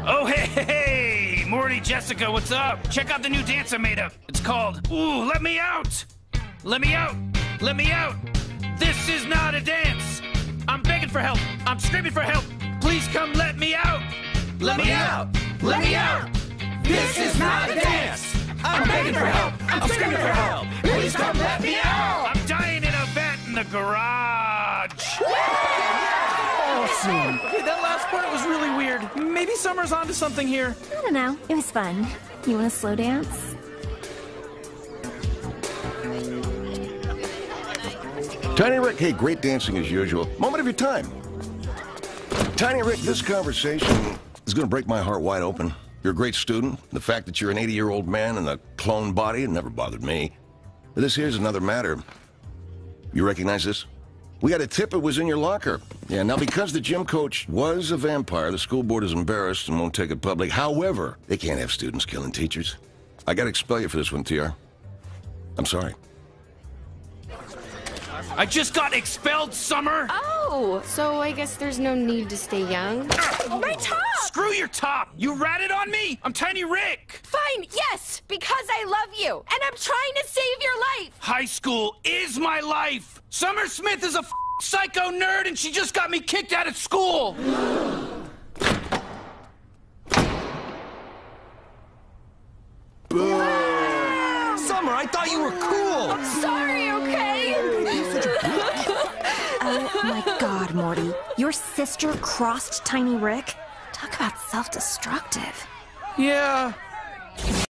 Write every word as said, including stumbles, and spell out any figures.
Oh, hey, hey, hey, Morty, Jessica, what's up? Check out the new dance I made up. It's called, Ooh, Let Me Out. Let me out. Let me out. This is not a dance. I'm begging for help. I'm screaming for help. Please come let me out. Let, let me out. out. Let me out. This is not a dance. I'm begging for help. I'm screaming for help. Please come let me out. I'm dying in a vat in the garage. Awesome. Okay, that last part was really weird. Maybe Summer's onto something here. I don't know. It was fun. You want to slow dance? Tiny Rick, hey, great dancing as usual. Moment of your time. Tiny Rick, this conversation is going to break my heart wide open. You're a great student. The fact that you're an eighty-year-old man in a clone body never bothered me. But this here's another matter. You recognize this? We got a tip it was in your locker. Yeah, now because the gym coach was a vampire, the school board is embarrassed and won't take it public. However, they can't have students killing teachers. I gotta expel you for this one, T R. I'm sorry. I just got expelled, Summer. Oh, so I guess there's no need to stay young. Oh, my top! Screw your top! You ratted on me! I'm Tiny Rick! Fine, yes, because I love you, and I'm trying to save your life! High school is my life! Summer Smith is a f psycho nerd, and she just got me kicked out of school! Summer, I thought you were cool! I'm sorry, okay? Oh my god, Morty. Your sister crossed Tiny Rick? Talk about self-destructive. Yeah.